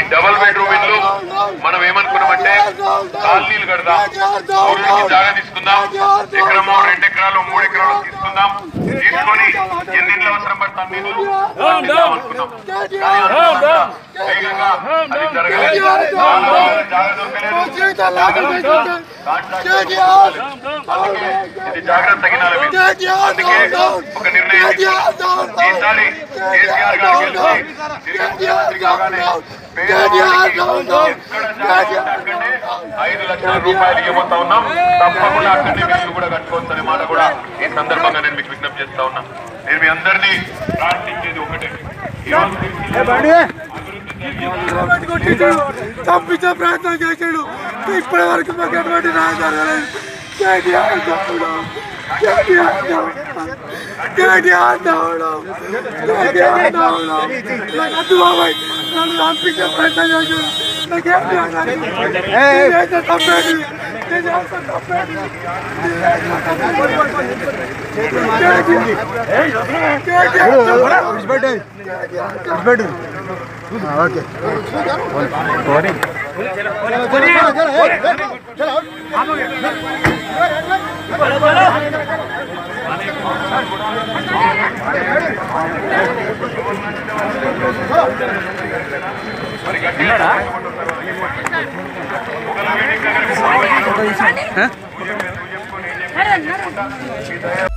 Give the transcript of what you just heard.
Double bedroom ఇల్లు మనం ఏమనుకున్నామంటే కాలనీలు కడదాం, ఊరికి జాగా తీసుకుందాం, ఎకరమో 2 ఎకరాలు 3 ఎకరాలు తీసుకుందాం, తీసుకొని ఎన్నింటిలో అవసరం పడతాం నీళ్ళు అనుకున్నాం. వేగంగా అది జరగలేదు, జాగా దొరకలేదు. ఇది జాగ్రత్త తగినాలి. అందుకే ఒక నిర్ణయం ఈసారి కేసీఆర్ గారు గెలిచి ముఖ్యమంత్రి కాగానే 5 లక్షల రూపాయలు ఇవ్వబోతా ఉన్నాం. తప్పకుండా అక్కడనే మీరు కూడా కట్టుకోవచ్చనే మాట కూడా ఈ సందర్భంగా నేను మీకు విజ్ఞప్తి చేస్తా ఉన్నా. నేను మీ అందరినీ ప్రార్థించేది ఒకటే, తప్పించే ప్రయత్నం చేశాడు. ఇప్పటి వరకు మాకు ఎటువంటి రాజు జరగలేదు. కేటీఆర్ తప్పడం, కేటీఆర్ తప్పడం, కేటీఆర్ తప్పడం, కేటీఆర్ తప్పడం. నాకు అద్దు బాబాయ్, నన్ను తప్పించే ప్రయత్నం చేశాడు. నాకేం తప్పేది, ఓకే